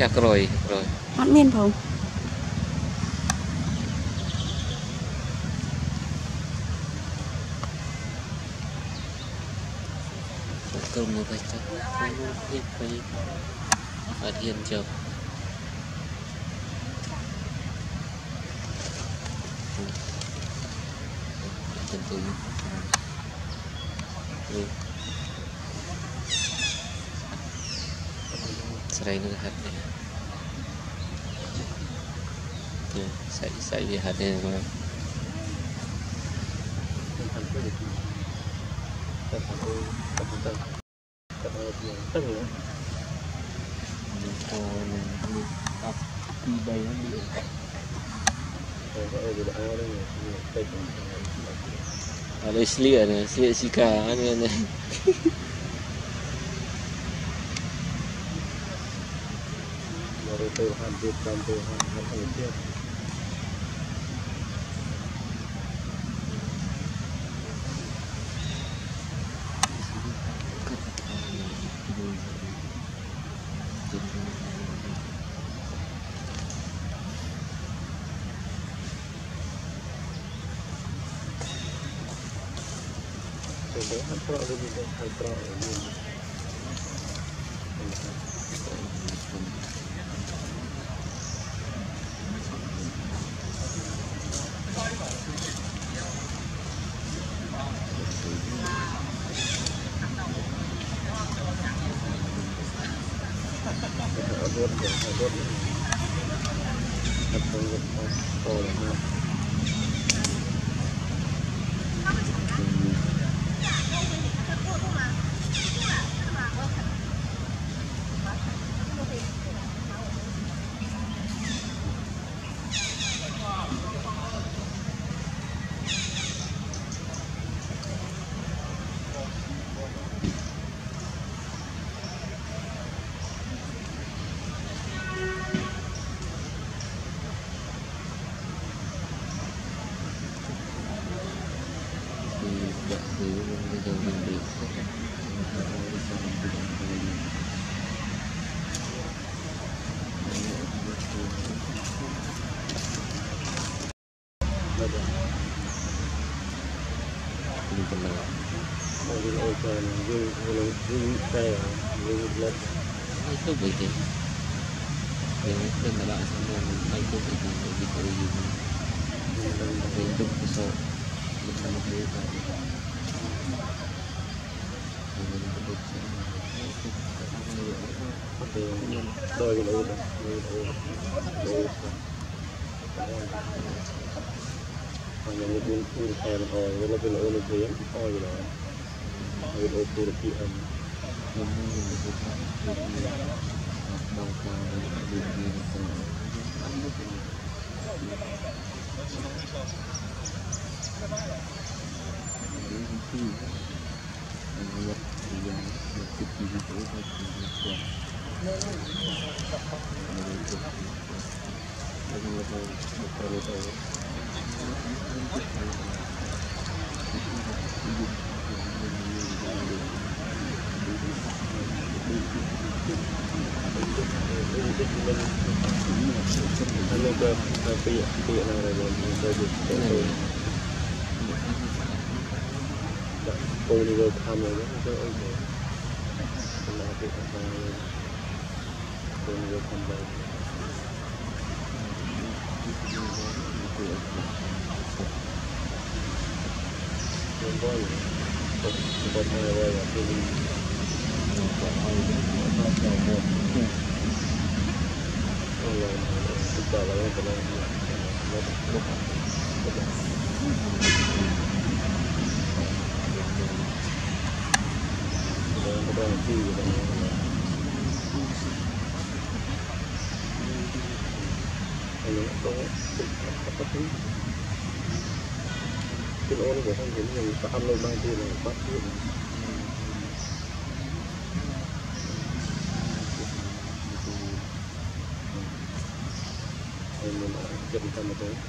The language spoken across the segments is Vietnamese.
chắc rồi mắt miên phòng cơm một vài chắc không biết phải ở thiên chưa từng từng Serai nó hạt này xảy về hạt này mà ada selia nih, selia sika ane. Baru tuh hampir hampir. Itu begitu. Yang itu adalah sama itu begitu. Itu bisa bersama kita. Đôi cái lỗ còn những cái pun kèm hồi nó cái lỗ nó thiếm thôi rồi cái lỗ pun được kia cô đi vô thăm rồi đó, cô đi vô thăm rồi. Không có gì, không có ai quay là tôi đi. Chúng ta là cái này cái lỗ nó của thằng gì mình phải ăn lâu mai kia là bắt kia mình chụp cho một cái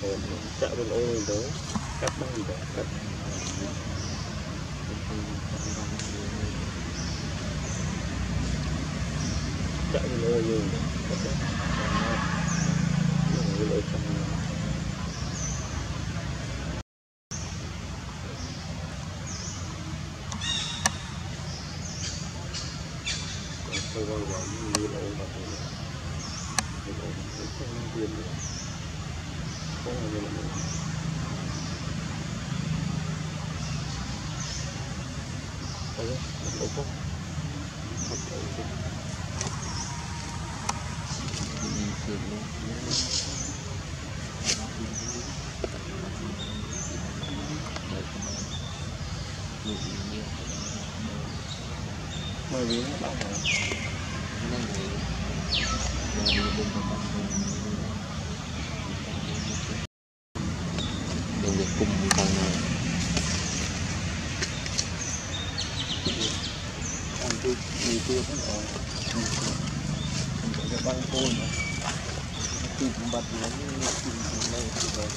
chạm bên ô mình tới cắt băng gì đó cắt chạy thì nó nhiều lỗi trong tôi còn gọi như lỗi và tôi không tiền nữa không là như là đấy lỗi không thật sự bởi vì nó bảo đừng được cùng con này ăn tôi người tôi cũng ở cái băng phôn mà tìm bật nó tìm đây thì rồi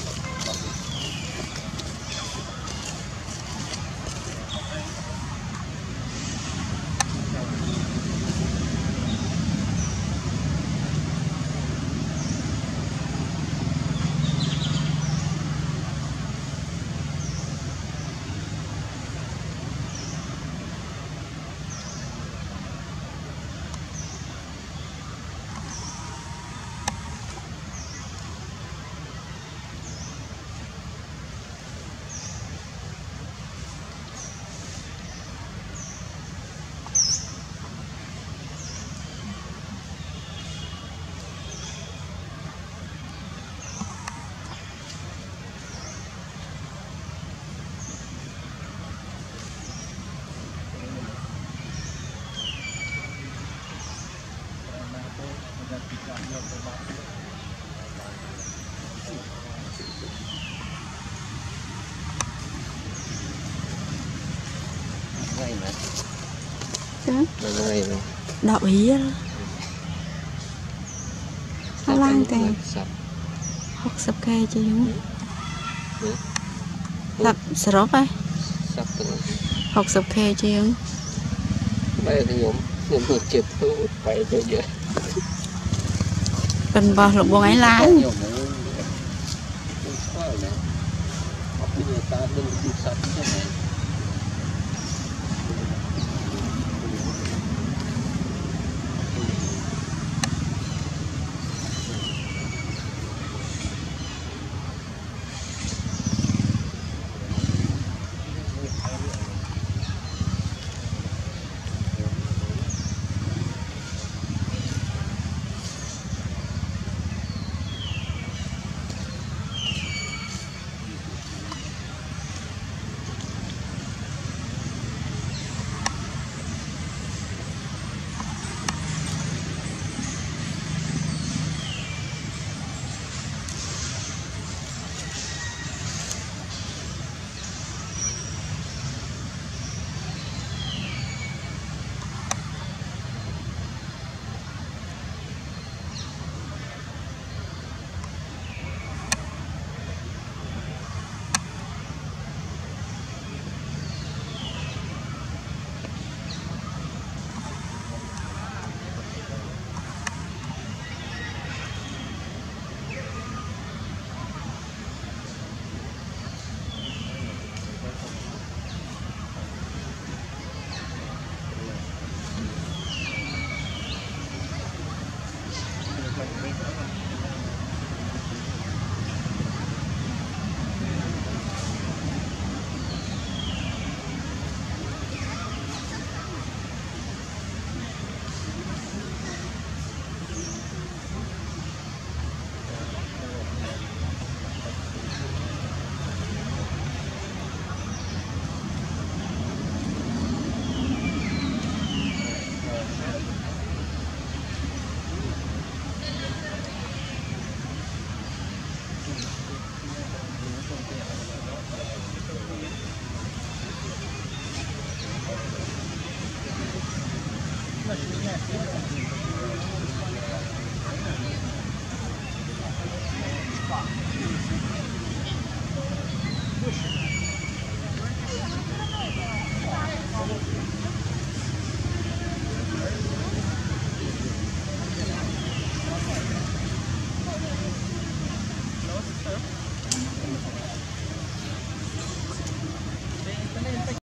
ngay mà Đấy. ngay mà Đậu ý á. Nó lang tè sập 60k chứ không? Lập sờ rốp ấy sập từ 60k chứ không? bây giờ nhóm một chục thu phải cho giờ Cần bò lục buông ấy lá nhiều mà học bây giờ ta đừng đi sập thế này